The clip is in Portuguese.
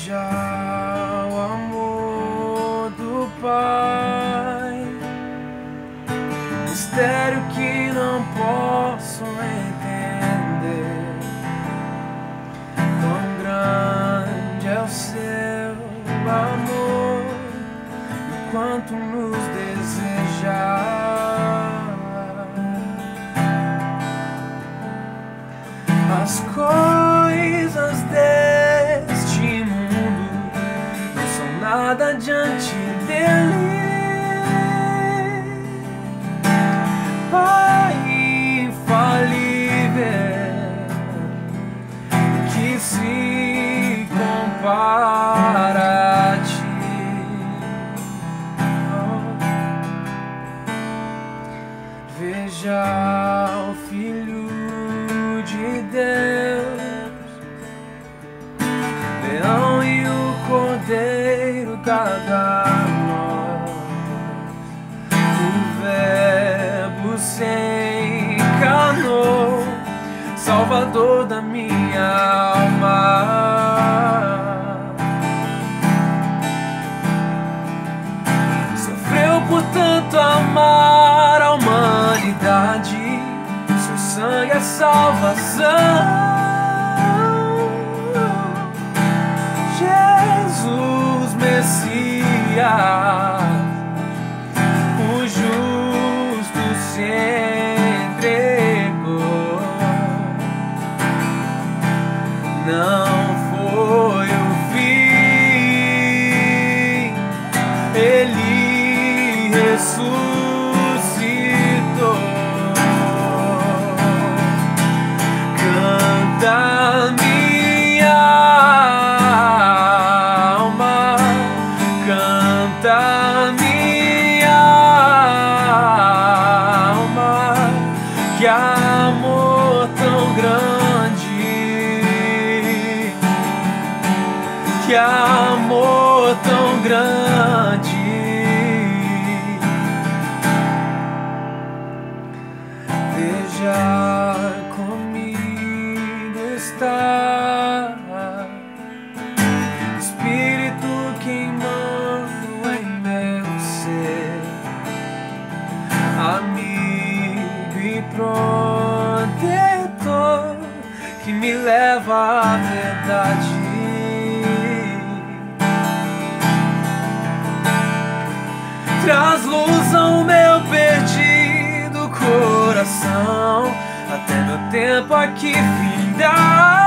Veja o amor do Pai, mistério que não posso entender. Quão grande é o seu amor, e quanto nos deseja. As coisas deste mundo não são nada diante dele. Pai infalível, que se compara a ti. Veja o Filho de Deus, leão e o cordeiro dado a nós. O Verbo se encarnou, Salvador da minha alma. Sofreu por tanto amar a humanidade, seu sangue é salvação. Jesus Messias, o justo se entregou. Não foi o fim, ele ressuscitou. Canta minha alma, canta minha alma, que amor tão grande, que amor tão grande. Veja comigo está Espírito queimando em meu ser, amigo e protetor que me leva à verdade. Traz luz ao meu perdido coração, até meu tempo aqui findar.